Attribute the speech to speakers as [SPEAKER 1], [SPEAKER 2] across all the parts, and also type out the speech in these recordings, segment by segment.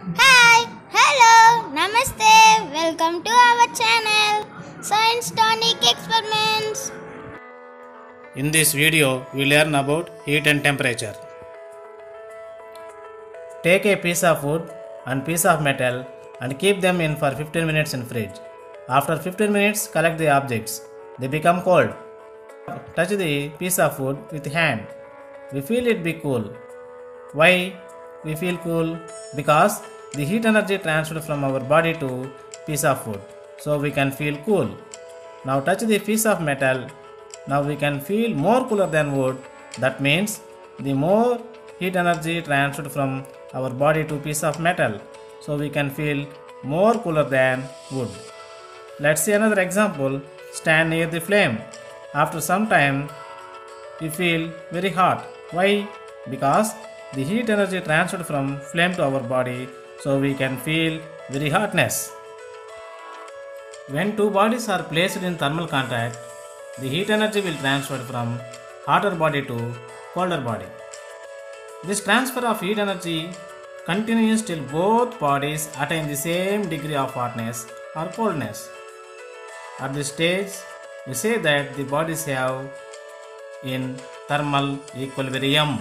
[SPEAKER 1] Hi, hello, namaste, welcome to our channel, Science Tonic Experiments.
[SPEAKER 2] In this video, we learn about heat and temperature. Take a piece of wood and piece of metal and keep them in for 15 minutes in fridge. After 15 minutes, collect the objects. They become cold. Touch the piece of wood with hand. We feel it be cool. Why we feel cool? Because the heat energy transferred from our body to piece of wood. So we can feel cool. Now touch the piece of metal. Now we can feel more cooler than wood. That means the more heat energy transferred from our body to piece of metal. So we can feel more cooler than wood. Let's see another example. Stand near the flame. After some time, we feel very hot. Why? Because the heat energy transferred from flame to our body, so we can feel very hotness. When two bodies are placed in thermal contact, the heat energy will transfer from hotter body to colder body. This transfer of heat energy continues till both bodies attain the same degree of hotness or coldness. At this stage, we say that the bodies have in thermal equilibrium.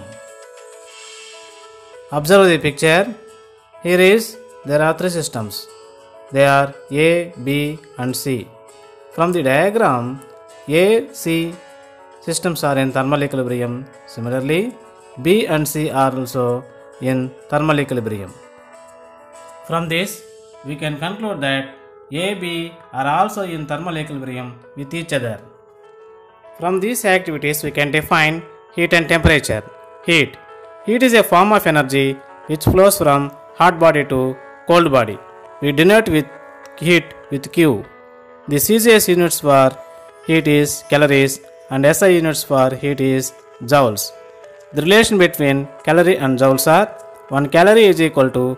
[SPEAKER 2] Observe the picture. Here there are three systems. They are A, B and C. From the diagram, A, C systems are in thermal equilibrium. Similarly, B and C are also in thermal equilibrium. From this, we can conclude that A, B are also in thermal equilibrium with each other. From these activities, we can define heat and temperature. Heat. Heat is a form of energy which flows from hot body to cold body. We denote with heat with Q. The CGS units for heat is calories and SI units for heat is joules. The relation between calorie and joules are 1 calorie is equal to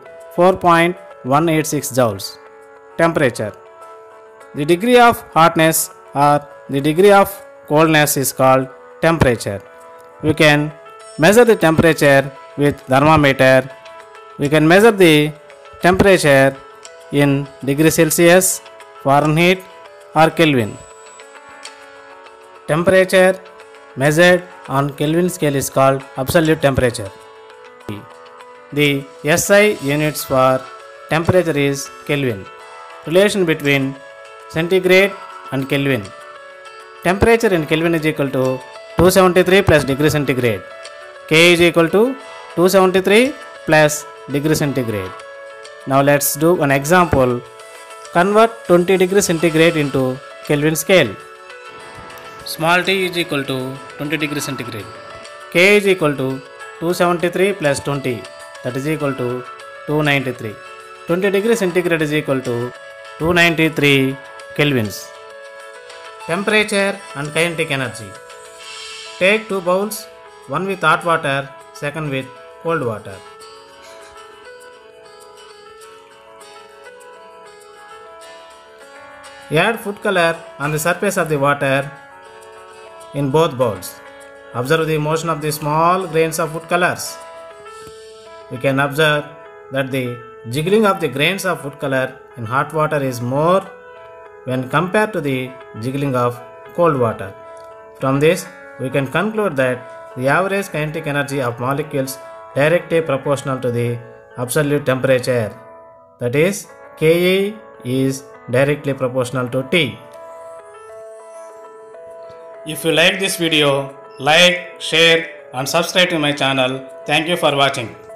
[SPEAKER 2] 4.186 joules. Temperature. The degree of hotness or the degree of coldness is called temperature. We can measure the temperature with thermometer. We can measure the temperature in degree Celsius, Fahrenheit or Kelvin. Temperature measured on Kelvin scale is called absolute temperature. The SI units for temperature is Kelvin. Relation between centigrade and Kelvin. Temperature in Kelvin is equal to 273 plus degree centigrade. K is equal to 273 plus degree centigrade. Now let's do an example. Convert 20 degree centigrade into Kelvin scale. Small t is equal to 20 degree centigrade. K is equal to 273 plus 20, that is equal to 293. 20 degree centigrade is equal to 293 kelvins. Temperature and kinetic energy. Take two bowls, one with hot water, second with cold water. Add food color on the surface of the water in both bowls. Observe the motion of the small grains of food colors. We can observe that the jiggling of the grains of food color in hot water is more when compared to the jiggling of cold water. From this, we can conclude that the average kinetic energy of molecules directly proportional to the absolute temperature. That is, Ke is directly proportional to T. If you like this video, like, share and subscribe to my channel. Thank you for watching.